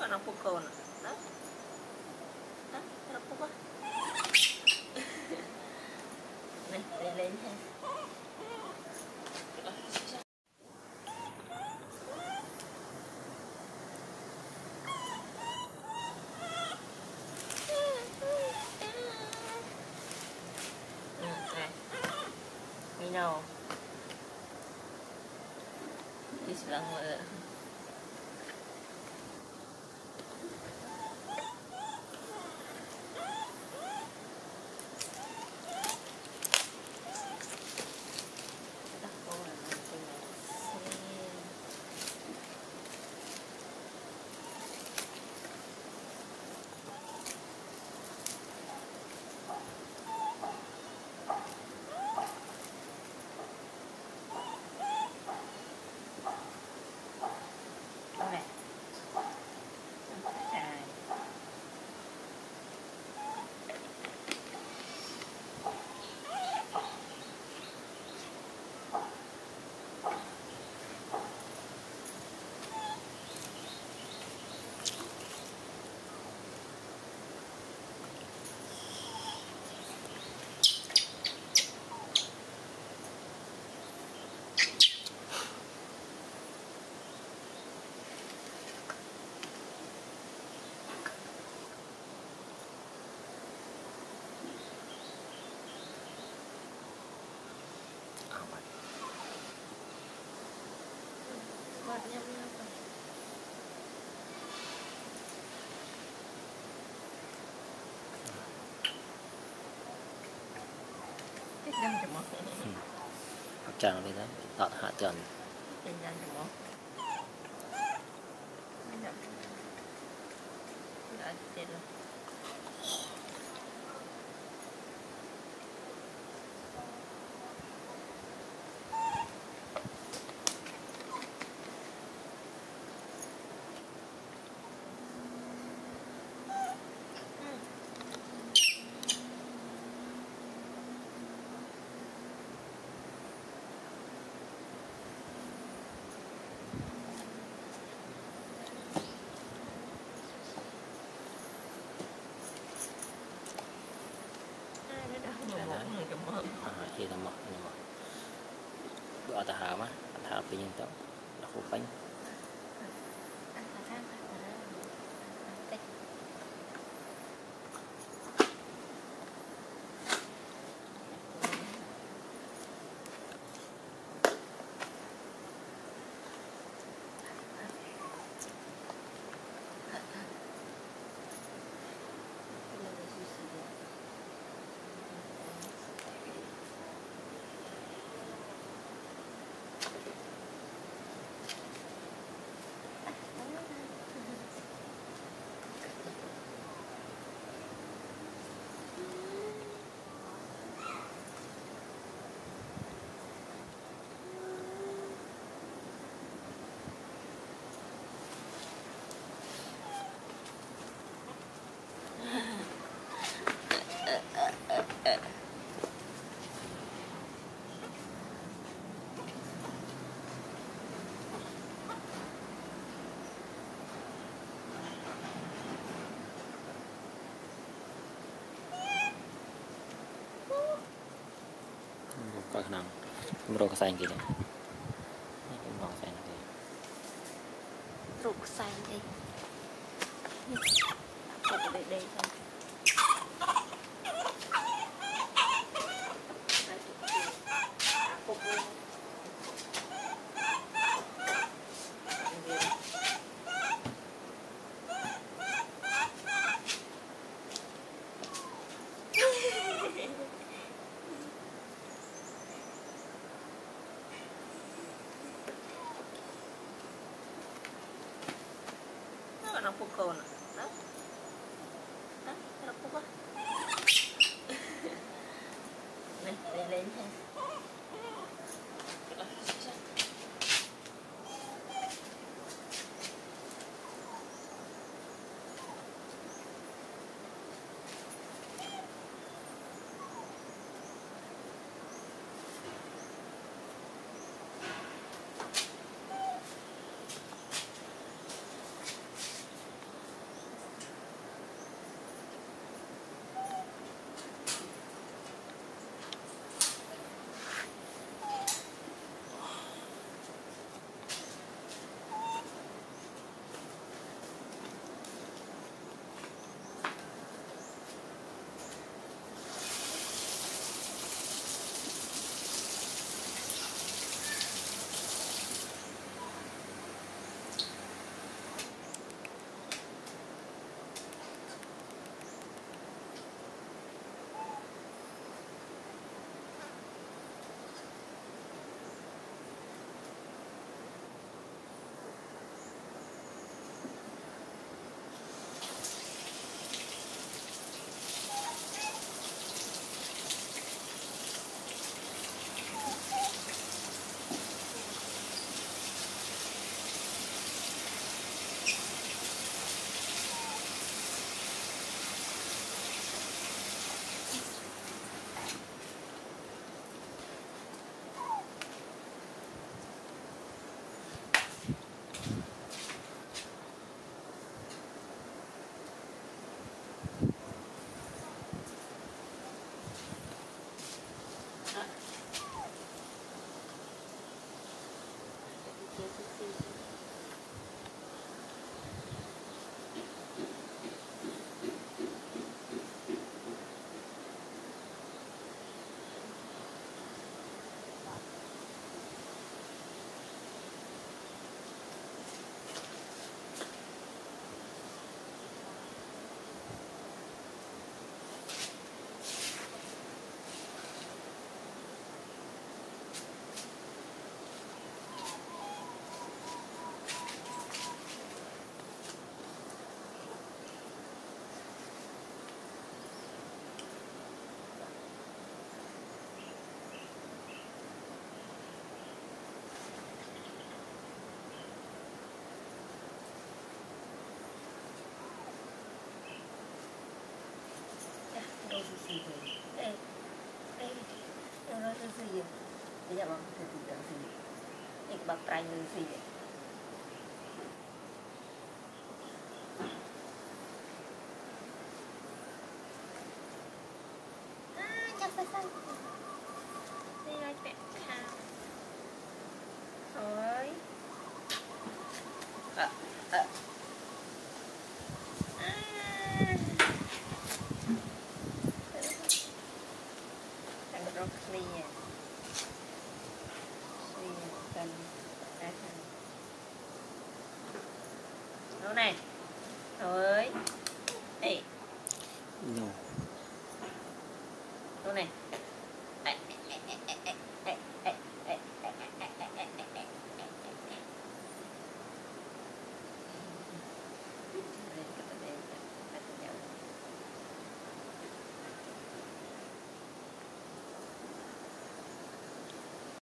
Anak pukul nak. Anak pukul. Nih, lain-lain. Minum. Di sebelah mana? Warnanya apa? Jam cemok. Jangan đi đó, tọt hạ trần. Jam cemok. Jam. Udah ada. Khi là mọc bữa ta hào mà thả pin nhân tạo là khô bánh có khả năng rồi có xanh kìa màu xanh kìa rục xanh đi rục đây thôi. Anak pukul nak. Anak pukul. Nih, lain-lain. à bông thì tưởng gì ít bắp ranh như gì vậy chắc phải sao đi lại mẹ ha rồi đâu này rồi đây no đâu này